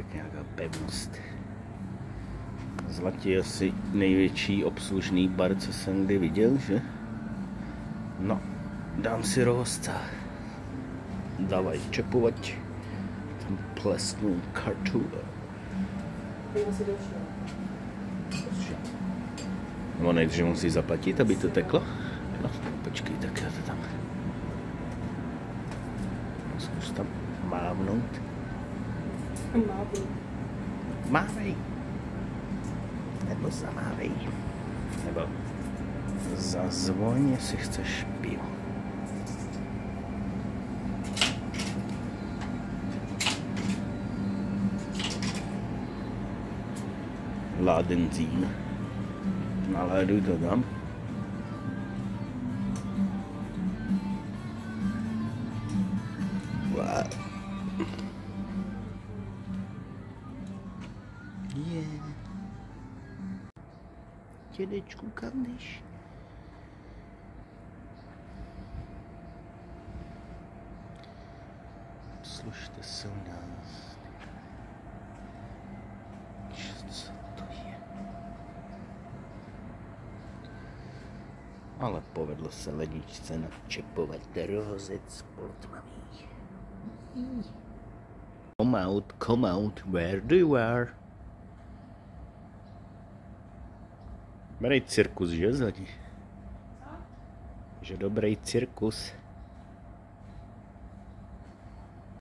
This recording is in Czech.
Tak nějaká pevnost. Zlatý je asi největší obslužný bar, co jsem kdy viděl, že? No, dám si rohosta. Dávaj čepovat. Tam plesknu kartu. Nebo nejdřív musí zaplatit, aby to teklo? No, počkej, tak já to tam... Zkus tam mávnout. Mávej. Nebo zamávej. Nebo zazvoň, jestli chceš pivo. Ládenzín. Naléduj to tam. Dědečku, kam jdeš? Slušte se u nás. Co to je? Ale povedlo se ledničce načepovat rohozec portmamí. Come out, where do you are? Dobrý cirkus, že Zlatí? Že dobrý cirkus.